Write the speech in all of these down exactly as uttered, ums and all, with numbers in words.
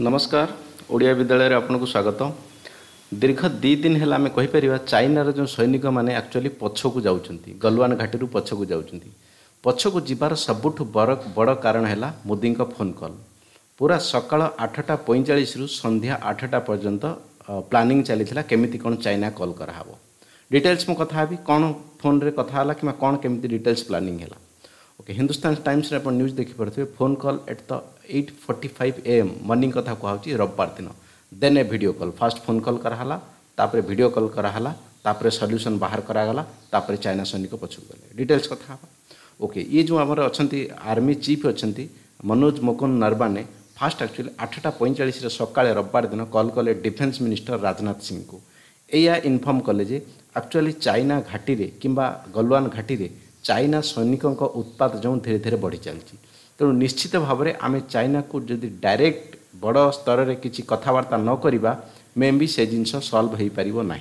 नमस्कार ओडिया विद्यालय आपको स्वागत। दीर्घ दी दिन है आम कहीपर चाइनार जो सैनिक मैंने एक्चुअली पछक जाऊँगी गलवान घाटी पछक जाऊँगी पछक जीवार सबुठ बड़ बड़ कारण है मोदी फोन कॉल। पूरा सकाळ आठटा पैंचाश रु संध्या आठटा पर्यंत प्लानिंग चली केमिति कौन चाइना कॉल कराव डिटेल्स मु कथा भी कौन फोन रे कथा है कि कौन केमिति डिटेल्स प्लानिंग है। ओके हिंदुस्तान टाइम्स रे अपन न्यूज देखिपे phone call at the eight forty five A M morning कथा कहूँ रविवार दिन देन ए video call first phone call कराला तापर वीडियो कॉल कराला तापर सॉल्यूशन बाहर करागला तापर चाइना सैनिक पछक गले डिटेल्स कथा। ओके ये जो आमर अच्छा आर्मी चीफ अच्छा मनोज मुकुंद नरवाने फास्ट एक्चुअली आठटा पैंचाश सका रविवार दिन कॉल कले डिफेन्स मिनिस्टर राजनाथ सिंह को या इनफर्म कले जे एक्चुअली चाइना घाटी रे किंबा गलवान घाटी रे चाइना सैनिकों उत्पाद जो धीरे धीरे बढ़ी चलती तेणु निश्चित भाव में आम चाइना को जदि डायरेक्ट बड़ स्तर में किसी कथबार्ता न करवा मे भी से जिनस सल्व हो पार ना।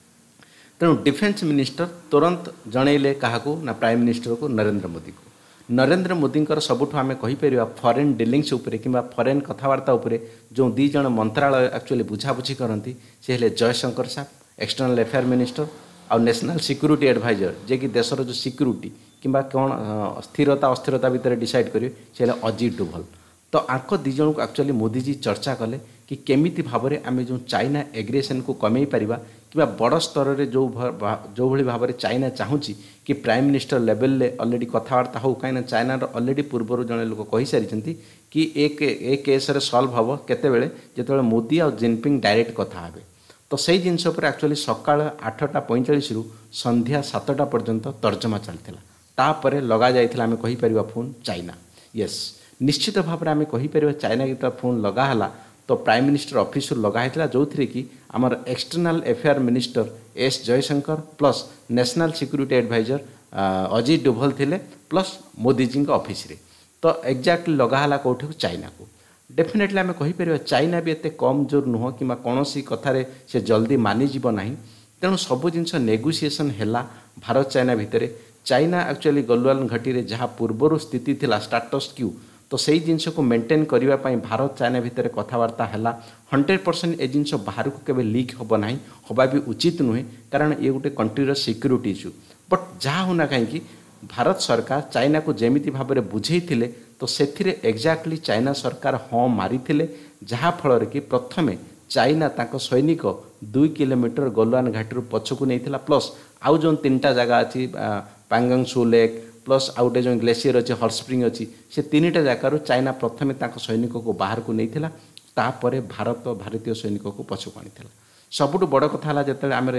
तेणु डिफेन्स मिनिस्टर तुरंत जनइले क्या ना प्राइम मिनिस्टर को नरेंद्र मोदी को नरेंद्र मोदी सबुठ आम कहीपर फॉरेन डिलिंग्स उपरे कि फॉरेन कथबार्ता उपरे जो दी जन मंत्रालय एक्चुअली बुझाबुझी करती से हेले जयशंकर साहब एक्सटर्नल अफेयर मिनिस्टर आउ नेशनल सिक्यूरीटी एडवाइजर जे कि देशर जो सिक्यूरीटी किंबा कौन स्थिरता अस्थिरता भितर डिसाइड करेंगे से अजित डोभाल। तो आंक दी जन को एक्चुअली मोदी जी चर्चा कले कि केमिति भाव में आम जो चाइना एग्रेसन को कमे पारिबा कि बड़ स्तर में जो जो भली भाव में चाइना चाहूँगी कि प्राइम मिनिस्टर लेवल ले ऑलरेडी कथबार्ता हो कहीं चाइनार ऑलरेडी पूर्वर जड़े लोक कही सारी कि एक ए केस सल्व हम केतबेले जितेबाला मोदी और जिनपिंग डायरेक्ट कथा हे। तो सही जिनस एक्चुअली सका आठटा पैंचाश रु संध्या सातटा पर्यंत तर्जमा चलता तापर लगा जाइए आम कहीपर फोन चाइना यस निश्चित भाव में आम कहीपर चाइना जो फोन लगाला तो प्राइम मिनिस्टर ऑफिस लगाई जो थी कि आमर external affair minister S Jaishankar plus national security adviser Ajit Doval थे प्लस मोदी जी ऑफिस रे। तो एक्जाक्टली लगाला कौटी चाइना को डेफिनेटली आम कहीपर चाइना भी एते कम जोर नुह कि कौन कथार से जल्दी मानिज ना तेणु सब जिन नेगोसिएशन है भारत चाइना भितर चाइना एक्चुअली गलवान घाटी रे जहाँ पूर्वर स्थिति थिला स्टाटस क्यू तो सही जिनस को मेंटेन करने भारत चाइना भितर कथबार्ता है हंड्रेड परसेंट ए जिनस बाहर को केवे लीक हम ना हवा भी उचित नुहे कारण ये गोटे कंट्रीर सिक्यूरीटी इश्यू बट जहाँ होना कहीं भारत सरकार चाइना को जेमिति भाव में बुझे तो से एक्जाक्टली चाइना सरकार हाँ मारी जहाँ फल कि प्रथमे चाइना तांको सैनिक दुई किलोमीटर गलवान घाटी पछकू नहीं प्लस आउ जो तीन टा जगह अच्छी पांगंग सू लेक प्लस आउ गए जो ग्लेसीयर अच्छी हॉट स्प्रिंग अच्छी से तीन टा जगार चाइना प्रथमे तांको सैनिक को बाहर को नहीं तापर भारत भारतीय सैनिक को पछकू आनी सबुठ बड़ कथा है जो आम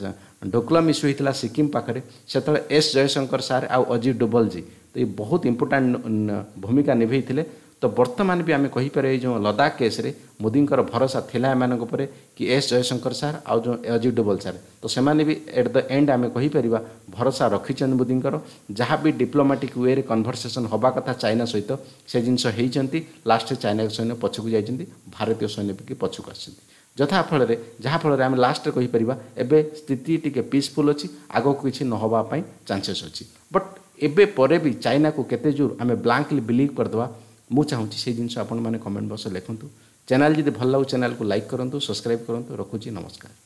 ढोकलम इश्यू होता सिक्किम पाखे से एस जयशंकर सार आउ अजित डोभाल जी तो ये बहुत इंपोर्टाट भूमिका निभे तो बर्तमान भी आम कहीपर जो लद्दाख केस रे मोदी भरोसा थिला एमान उपरे कि एस जयशंकर सार आउ जो अजित डोभाल सार तो सेमाने भी एट द एंड आम कहीपर भरोसा रखी मोदी जहाँ भी डिप्लोमेटिक वे कन्भरसेसन हवा कथा चाइना सहित से जिनस होती लास्ट चाइना सैन्य पछकू जाइए भारतीय सैन्य भी पछकू आसती जथा फल जहाँ फल आम लास्ट कहीपर एबे स्थिति टी पीसफुल अच्छी आग को किसी नहवाई चांसेस अच्छी बट एबे परे भी चाइना को केते जोर आम ब्लांकली बिलीव करदे मु चाहूँगी से जिन आपण मैंने कमेंट बॉक्स लिखुँ चैनल जब भल लगे चैनल को लाइक करूँ सब्सक्राइब करूँ रखुची नमस्कार।